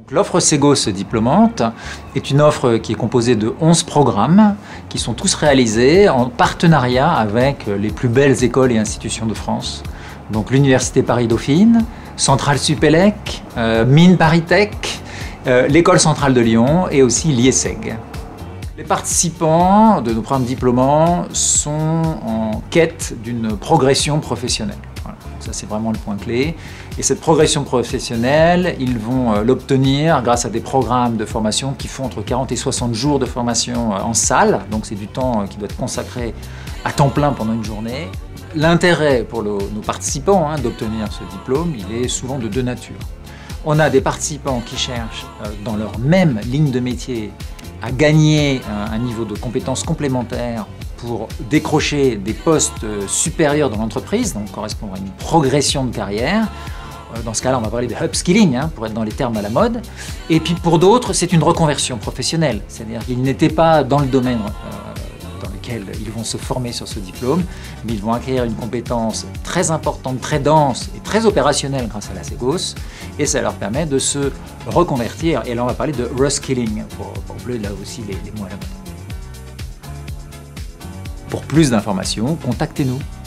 L'offre Segos diplômante est une offre qui est composée de 11 programmes qui sont tous réalisés en partenariat avec les plus belles écoles et institutions de France. Donc l'Université Paris-Dauphine, Centrale Supélec, Mines ParisTech, l'École Centrale de Lyon et aussi l'IESEG. Les participants de nos programmes diplômants sont en quête d'une progression professionnelle. Voilà. Ça, c'est vraiment le point clé. Et cette progression professionnelle, ils vont l'obtenir grâce à des programmes de formation qui font entre 40 et 60 jours de formation en salle. Donc, c'est du temps qui doit être consacré à temps plein pendant une journée. L'intérêt pour nos participants d'obtenir ce diplôme, il est souvent de deux natures. On a des participants qui cherchent dans leur même ligne de métier à gagner un niveau de compétences complémentaires pour décrocher des postes supérieurs dans l'entreprise, donc correspondre à une progression de carrière. Dans ce cas-là, on va parler de upskilling, pour être dans les termes à la mode. Et puis pour d'autres, c'est une reconversion professionnelle, c'est-à-dire qu'ils n'étaient pas dans le domaine dans lequel ils vont se former sur ce diplôme, mais ils vont acquérir une compétence très importante, très dense et très opérationnelle grâce à la Segos, et ça leur permet de se reconvertir. Et là, on va parler de reskilling, pour employer là aussi les mots à la mode. Pour plus d'informations, contactez-nous.